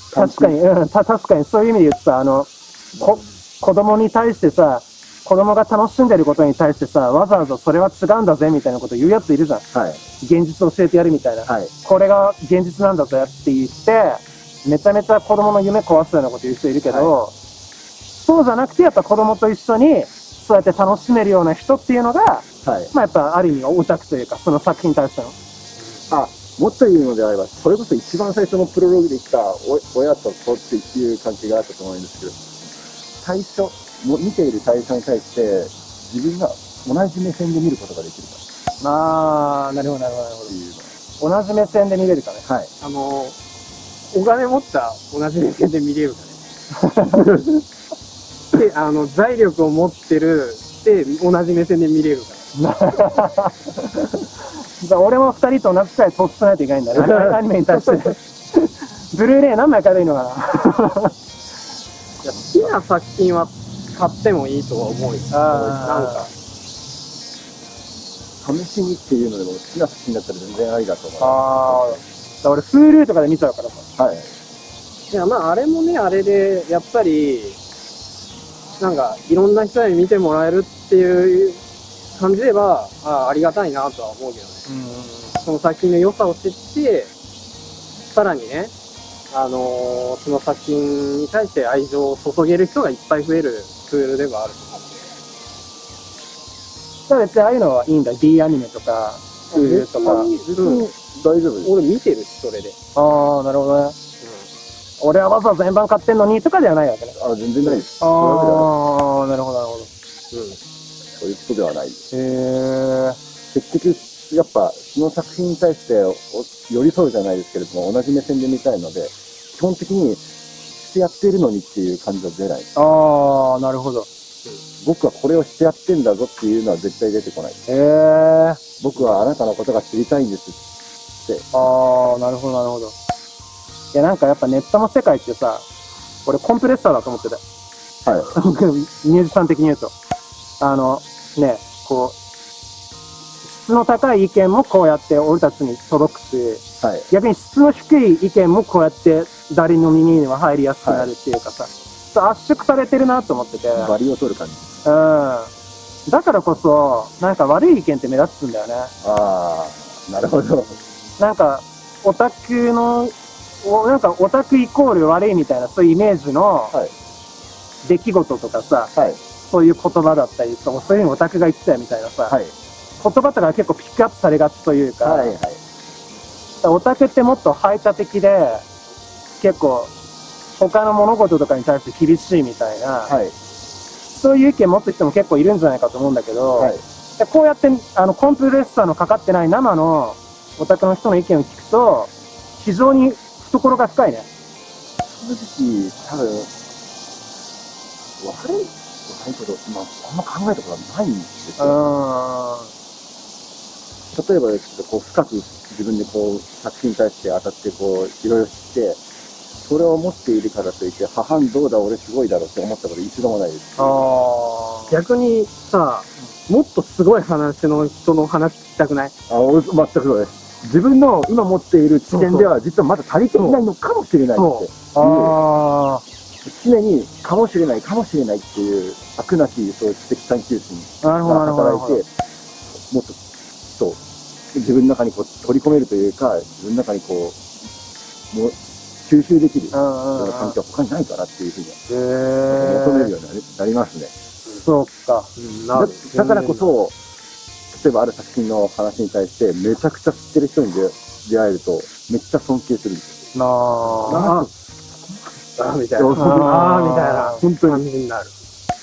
確かに、確かにそういう意味で言うとさ、子供に対してさ、子供が楽しんでることに対してさ、わざわざそれは違うんだぜみたいなこと言うやついるじゃん。 はい。 現実を教えてやるみたいな。 はい。 これが現実なんだぜって言って、めちゃめちゃ子供の夢壊すようなこと言う人いるけど、そうじゃなくてやっぱ子供と一緒にそうやって楽しめるような人っていうのが、まあやっぱある意味オタクというか、その作品に対しての。 もっと言うのであれば、それこそ一番最初のプロローグで言った親と子っていう関係があったと思うんですけど、最初、見ている対象に対して自分が同じ目線で見ることができるか。 なるほどなるほどなるほど。同じ目線で見れるかね。 はい。 お金持った同じ目線で見れるかね。で、財力を持ってるで同じ目線で見れるかね。 俺も2人と同じくらい突出ないといけないんだね。アニメに対して。ブルーレイ何枚買えばいいのかな。 好きな作品は買ってもいいとは思うよ。なんか。 試しにっていうのでも好きな作品だったら全然ありだと思う。 俺 Hulu とかで見ちゃうからさ。 はい。 いや、まああれもね、あれで、やっぱり、なんか、いろんな人に見てもらえるっていう感じでは、ありがたいなとは思うけどね。その作品の良さを知って、さらにね、その作品に対して愛情を注げる人がいっぱい増えるツールではあると思う。 だから別にああいうのはいいんだ。D アニメとか、Hulu とか。 大丈夫です。 俺見てるし、それで。 なるほどね。俺はわざわざ円盤買ってんのにとかではないわけね。 全然ないです。 なるほどなるほど。 そういうことではない。結局、やっぱ、その作品に対して寄り添うじゃないですけれども、同じ目線で見たいので、基本的にしてやってるのにっていう感じは出ない。 なるほど。 僕はこれをしてやってんだぞっていうのは絶対出てこない。僕はあなたのことが知りたいんですって。 なるほどなるほど。いやなんかやっぱネットの世界ってさ、俺コンプレッサーだと思ってた。 はい。 ミュージシャン的に言うと。こう、質の高い意見もこうやって俺たちに届くし、逆に質の低い意見もこうやって誰の耳には入りやすくなるっていうかさ、圧縮されてるなと思ってて。 バリを取る感じ。 だからこそ、なんか悪い意見って目立つんだよね。 なるほど。 なんか、オタクの、なんかオタクイコール悪いみたいなそういうイメージの出来事とかさ、そういう言葉だったり、そういうふうにオタクが言ってたみたいなさ、言葉とか結構ピックアップされがちというか、オタクってもっと排他的で、結構他の物事とかに対して厳しいみたいな、そういう意見持つ人も結構いるんじゃないかと思うんだけど、こうやってコンプレッサーのかかってない生のオタクの人の意見を聞くと、非常に懐が深いね。 正直、多分、悪いこと、あんま考えたことはないんですよ。例えばですけど、深く自分で作品に対して当たっていろいろ知って、それを持っているからといって、どうだ、俺すごいだろうって思ったこと一度もないです。 逆にさ、もっとすごい話の人の話聞きたくない？ 俺全くそうです。自分の今持っている知見では実はまだ足りていないのかもしれないっていう常にかもしれないっていう飽くなきそう知的探求心が働いて、もっと自分の中に取り込めるというか、自分の中に吸収できるような環境は他にないかなっていうふうに求めるようになりますね。 そうか。 だからこそ、例えばある作品の話に対してめちゃくちゃ知ってる人に出会えるとめっちゃ尊敬するんですよ。 みたいな。みたいな。 本当に感じになる。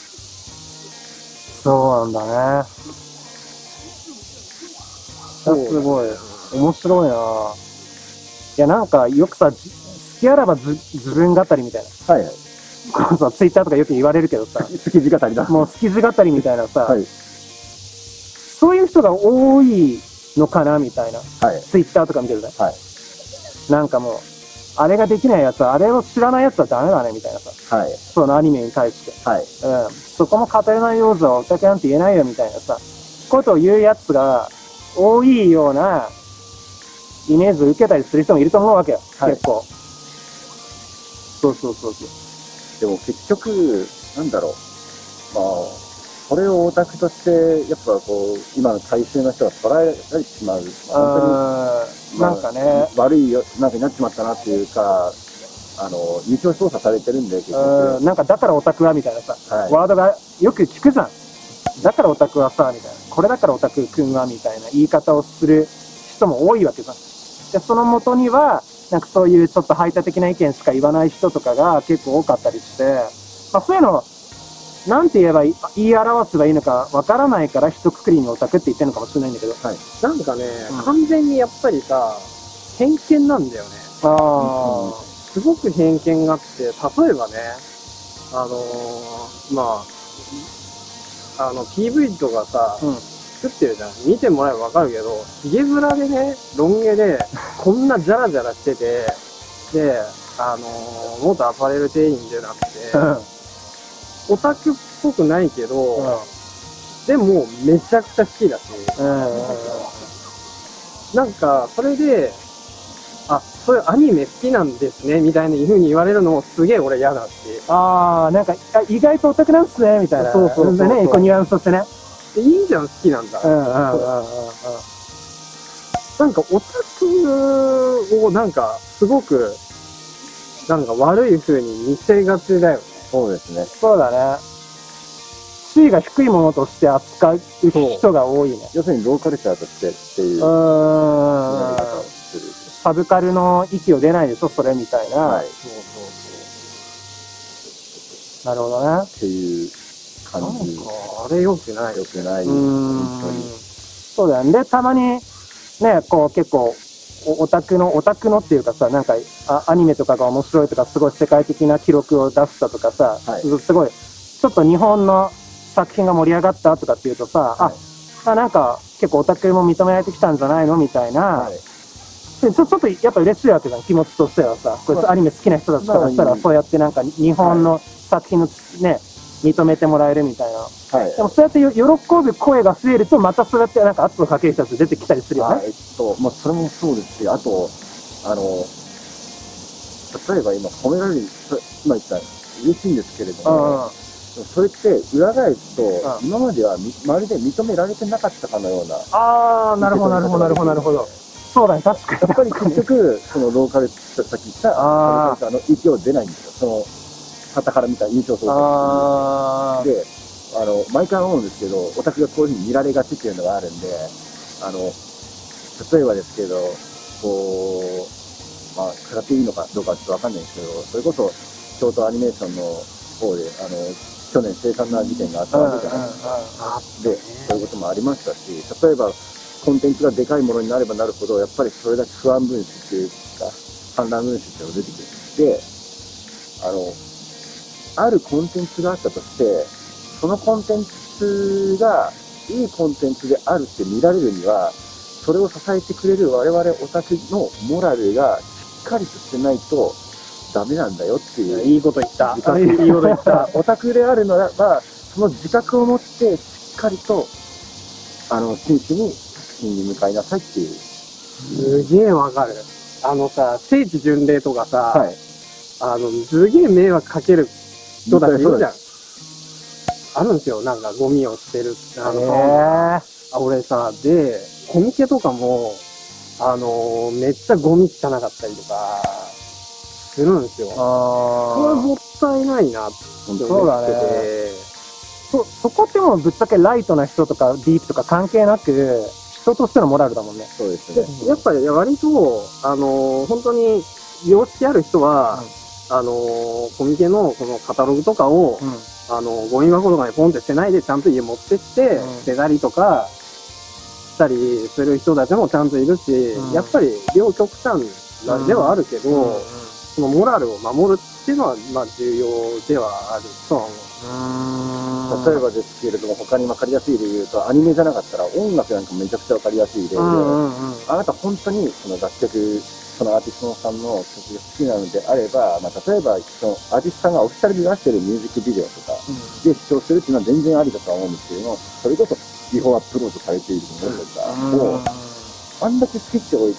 そうなんだね。すごい。面白いな。いやなんかよくさ、好きあらば自分語りみたいな。ツイッターとかよく言われるけどさ。 好き字語りだ。 もう好き字語りみたいなさ。そういう人が多いのかなみたいな。ツイッターとか見てるね。なんかもう、あれができないやつは、あれを知らないやつはダメだねみたいなさ。そのアニメに対して。そこも語れない要素はオタクなんて言えないよみたいなさ、ことを言うやつが多いようなイメージを受けたりする人もいると思うわけよ。結構。 そうそうそうそう。 でも結局、なんだろう。まあ、それをオタクとして、やっぱこう、今の大衆の人が捉えられてしまう。本当に、 なんかね、 悪いなんかになっちまったなっていうか、二重操作されてるんで、結局。 なんかだからオタクはみたいなさ、 はい、 ワードがよく聞くじゃん。だからオタクはさ、みたいな。これだからオタクくんは、みたいな言い方をする人も多いわけじゃん。で、その元には、なんかそういうちょっと排他的な意見しか言わない人とかが結構多かったりして、まあそういうの、なんて言えば言い表せばいいのかわからないから一括りにオタクって言ってるのかもしれないんだけど。はい、 なんかね、完全にやっぱりさ、偏見なんだよね。すごく偏見があって、例えばね、まあ、PV とかさ、作ってるじゃん。見てもらえばわかるけど、ヒゲ面でね、ロン毛で、こんなジャラジャラしてて、で、元アパレル店員じゃなくて、オタクっぽくないけど、でもめちゃくちゃ好きだし、なんか、それで、あ、そういうアニメ好きなんですね、みたいな風に言われるのもすげえ俺嫌だって。 なんか、意外とオタクなんすね、みたいな。 そうそうそうそう。 ね、ニュアンスとしてね。 いいじゃん、好きなんだ。なんか、オタクをなんか、すごく、なんか悪い風に見せがちだよね。 そうですね。 そうだね。地位が低いものとして扱う人が多いね。 要するにローカルチャーとしてっていう。 サブカルの域を出ないでしょ、それみたいな。はい。そうそうそう。なるほどね。 っていう感じ。 なんか、あれ良くない。 良くない。本当に。 そうだよね。で、たまに、ね、こう結構、オタクのっていうかさ、なんかアニメとかが面白いとか、すごい世界的な記録を出したとかさ、はい、すごい、ちょっと日本の作品が盛り上がったとかっていうとさ、はい、なんか結構オタクも認められてきたんじゃないのみたいな、はい、ちょっとやっぱ嬉しいわけじゃん、気持ちとしてはさ、これアニメ好きな人たちからしたら、そうやってなんか日本の作品のね、認めてもらえるみたいな。はい、でもそうやって喜ぶ声が増えると、またそうやってなんか圧をかける人たち出てきたりするよね。 まあそれもそうですし、あと、例えば今褒められる、今言ったら嬉しいんですけれども、それって裏返すと、今まではまるで認められてなかったかのような。 なるほど、なるほど、なるほど、なるほど。そうだね、確かに。 やっぱり結局、そのローカル、さっき言った、ローカルの勢いは出ないんですよ。傍から見た印象操作で、毎回思うんですけど、オタクがこういうふうに見られがちっていうのがあるんで、例えばですけど、こう、まあ、語っていいのかどうかちょっとわかんないんですけど、それこそ、京都アニメーションの方で、去年凄惨な事件があったわけじゃないですか。で、そういうこともありましたし、例えば、コンテンツがでかいものになればなるほど、やっぱりそれだけ不安分子っていうか、反乱分子っていうのが出てくる。で、あるコンテンツがあったとして、そのコンテンツがいいコンテンツであるって見られるには、それを支えてくれる我々オタクのモラルがしっかりとしてないとダメなんだよっていう。 いいこと言った。 いいこと言った。オタクであるならば、その自覚を持ってしっかりと、真摯に作品に向かいなさいっていう。 すげえわかる。聖地巡礼とかさ、はい、すげえ迷惑かける人たちいるじゃん。あるんですよ、なんかゴミを捨てる。俺さ、で、コミケとかも、めっちゃゴミ汚かったりとか、するんですよ。これもったいないなって思ってて。そうだね。 そこってもうぶっちゃけライトな人とかディープとか関係なく、人としてのモラルだもんね。 そうですね。 やっぱり割と、本当に、良識ある人は、コミケのそのカタログとかを、ゴミ箱とかにポンって捨てないでちゃんと家持ってって、捨てたりとかしたりする人たちもちゃんといるし、やっぱり両極端ではあるけど、そのモラルを守るっていうのは、まあ重要ではあるとは思う。 例えばですけれども、他に分かりやすい例で言うと、アニメじゃなかったら音楽なんかめちゃくちゃ分かりやすい例で、あなた本当にその楽曲、そのアーティストさんの曲が好きなのであれば、まあ、例えばそのアーティストさんがオフィシャルで出してるミュージックビデオとかで視聴するっていうのは全然ありだとは思うんですけども、それこそビフォーアップロードされているものとかを、あんだけスケッチを置いて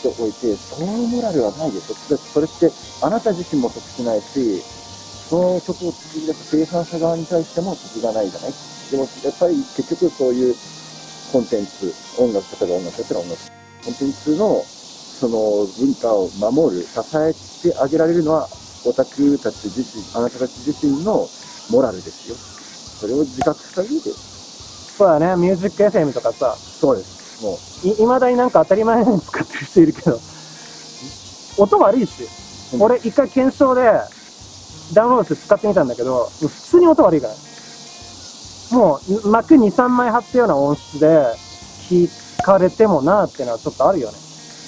しておいて、そのモラルはないでしょ。それってあなた自身も得しないし、その曲を作り出す生産者側に対しても得がないじゃない。でもやっぱり結局そういうコンテンツ、音楽、例えば音楽だったら音楽、コンテンツのその文化を守る、支えてあげられるのはオタクたち自身、あなたたち自身のモラルですよ。それを自覚した上で。 そうだね、ミュージック FM とかさ。 そうです。もう。 いまだになんか当たり前のように使ってる人いるけど、音悪いし、俺一回検証でダウンロードして使ってみたんだけど、普通に音悪いから。もう幕2、3枚貼ったような音質で聞かれてもなーってのはちょっとあるよね。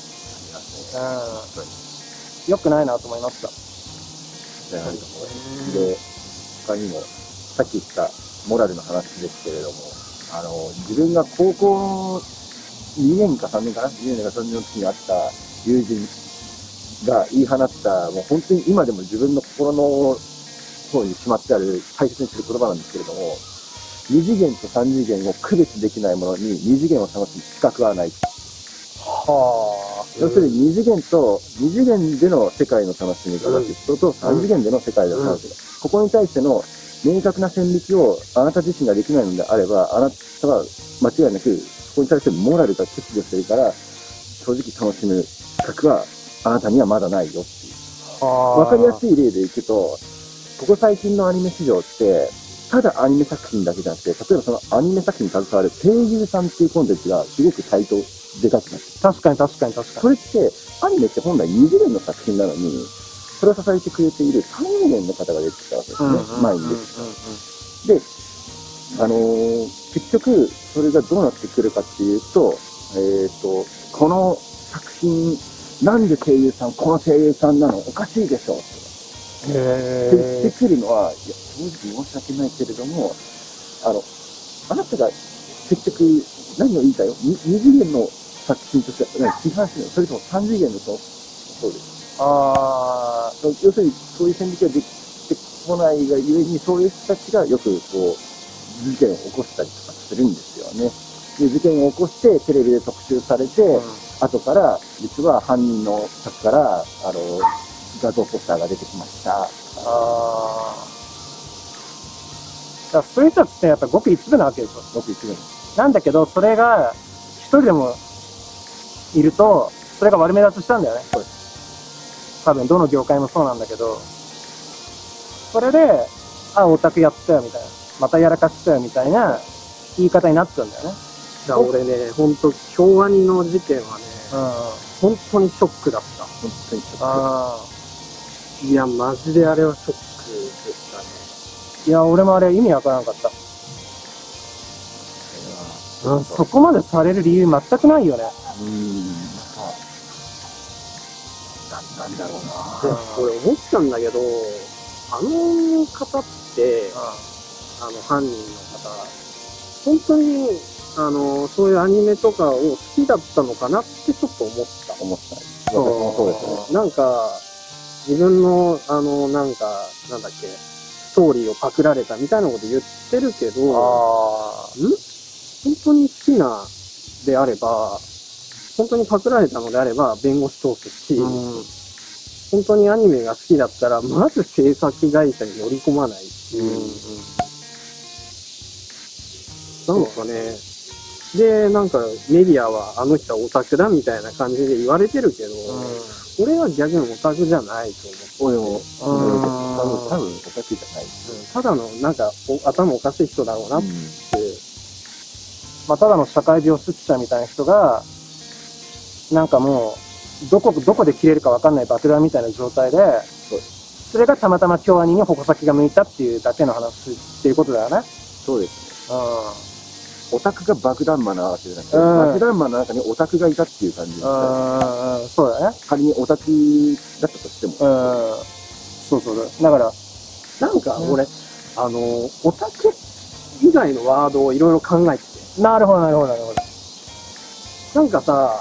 良くないなと思いました。 で、他にも、さっき言ったモラルの話ですけれども、自分が高校2年か3年かな ?2 年か3年の時に会った友人が言い放った、もう本当に今でも自分の心の方にしまってある大切にする言葉なんですけれども、2次元と3次元を区別できないものに2次元を楽しむ資格はない。はあ。要するに2次元での世界の楽しみ方って人と3次元での世界の楽しみ方。ここに対しての明確な線引きをあなた自身ができないのであれば、あなたは間違いなくそこに対してモラルが欠如してるから、正直楽しむ資格はあなたにはまだないよっていう。わかりやすい例でいくと、ここ最近のアニメ市場って、ただアニメ作品だけじゃなくて、例えばそのアニメ作品に携わる声優さんっていうコンテンツがすごく台頭でかくなってる。 確かに。 それって、アニメって本来2次元の作品なのに、それを支えてくれている3次元の方が出てきたわけですね。前に出てきた。で、結局、それがどうなってくるかっていうと、この作品、なんで声優さん、この声優さんなのおかしいでしょって言ってくるのは、いや、正直申し訳ないけれども、あなたが結局何を言いたいよ、2次元の作品として批判するの、それとも3次元のそうです。要するに、そういう線引きができてこないがゆえに、そういう人たちがよくこう、事件を起こしたりとかするんですよね。で、事件を起こして、テレビで特集されて、後から、実は犯人の宅から、画像ポスターが出てきました。 だからそういう人たちってやっぱごく一部なわけでしょ。 ごく一部なんだけど、それが一人でもいると、それが悪目立ちしたんだよね。 そうです。 多分どの業界もそうなんだけど、それで、あ、オタクやったよみたいな、またやらかしたよみたいな言い方になっちゃうんだよね。 だから俺ね、ほんと、京アニの事件はね、本当にショックだった。 本当にショック。 いや、マジであれはショックでしたね。 いや、俺もあれ意味わからなかった。そこまでされる理由全くないよね。 なんだろうな。 俺思ったんだけど、あの方って、犯人の方、本当に、そういうアニメとかを好きだったのかなってちょっと思った。 私もそうですね。 なんか、自分の、なんだっけ、ストーリーをパクられたみたいなこと言ってるけど、本当に好きなであれば、本当にパクられたのであれば弁護士通すし、本当にアニメが好きだったら、まず制作会社に乗り込まないし、なんかね、で、なんかメディアはあの人はオタクだみたいな感じで言われてるけど、俺は逆にオタクじゃないと思う。 多分オタクじゃない。 ただのなんか頭おかしい人だろうなって。 まあただの社会病出者みたいな人が、なんかもう、どこで切れるかわかんない爆弾みたいな状態で、それがたまたま京アニに矛先が向いたっていうだけの話っていうことだよね。 そうですね。オタクが爆弾魔なわけじゃなくて、爆弾魔の中にオタクがいたっていう感じですね。 そうだね。 仮にオタクだったとしても。 そうだ。だから、 なんか俺、オタク以外のワードをいろいろ考えてて。 なるほど。 なんかさ、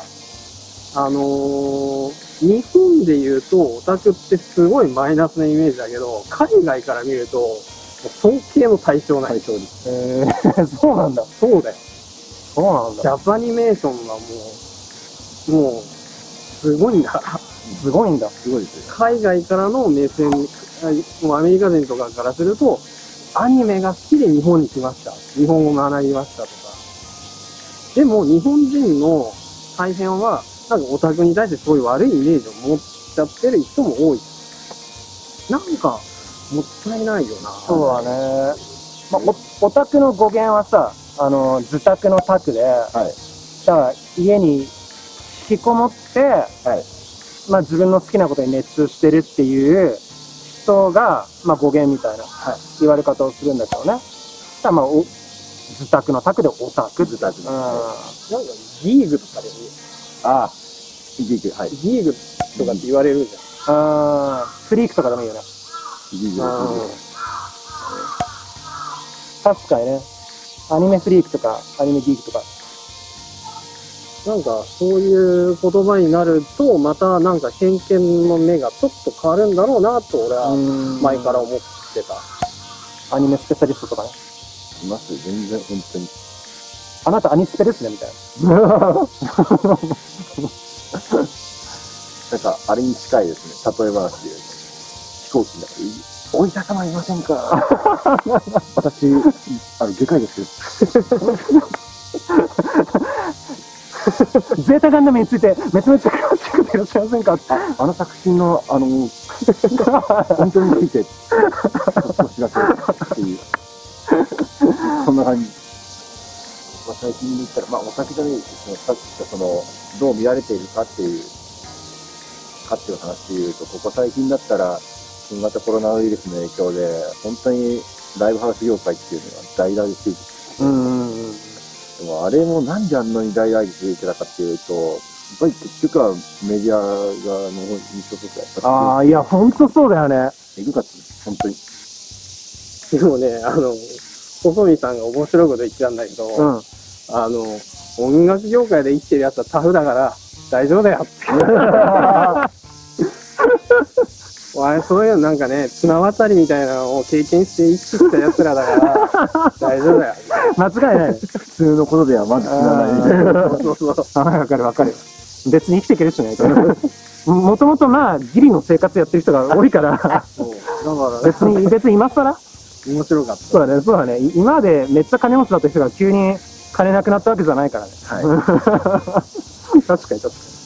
日本で言うとオタクってすごいマイナスなイメージだけど、海外から見ると、尊敬の対象ない。 そうなんだ。 そうだよ。 そうなんだ。 ジャパニメーションはもう、 すごいんだ。 すごいんだ。 すごいですよ。 海外からの目線、もうアメリカ人とかからすると、アニメが好きで日本に来ました。日本語を学びましたとか。でも、日本人の大半は、なんかオタクに対してそういう悪いイメージを持っちゃってる人も多い。なんか、もったいないよな。 そうだね。まあ、オタクの語源はさ、自宅の宅で、 はい。 だから家に引きこもって、 はい。 まあ自分の好きなことに熱中してるっていう人が、まあ語源みたいな言われ方をするんだけどね。だからまあ自宅の宅でオタク。 自宅の。 なんか、ギーグとかで、 ああ、ギーグ、はい。 ギーグとかって言われるじゃん。 フリークとかでもいいよね。 ギーグ、 確かにね。アニメフリークとか、アニメギークとか。 なんか、そういう言葉になると、またなんか偏見の目がちょっと変わるんだろうなと、俺は前から思ってた。 アニメスペシャリストとかね。 いますよ、全然、本当に。 あなたアニスペですね、みたいな。 なんか、あれに近いですね、例え話で。飛行機の中で、お医者様いませんか私、外科医です。 ゼータガンダムについてめちゃめちゃ詳しくていらっしゃいませんか？ あの作品の、本当について、お知らせっていう。そんな感じ。まあ、最近で言ったら、まあ、お酒じゃないですけど、さっき言ったどう見られているかっていう話で言うと、ここ最近だったら、新型コロナウイルスの影響で、本当にライブハウス業界っていうのが大打撃でもあれもなんであんなに大打撃受けたかっていうと、やっぱり結局はメディア側の印象とかやっぱり。 ああ、いや、ほんとそうだよね。 えぐかった、本当に。 でもね、細見さんが面白いこと言ってたんだけど、音楽業界で生きてるやつはタフだから大丈夫だよって。そういうのなんかね、綱渡りみたいなのを経験して生きてきた奴らだから大丈夫だよ。 間違いない。 普通のことではまず知らないみたいな。 そう。 わかるわかる。別に生きていけるしね。もともとまあ、ギリの生活やってる人が多いから、 だから別に今更面白かった。 そうだね。今までめっちゃ金持ちだった人が急に金なくなったわけじゃないからね。 はい。 確かに。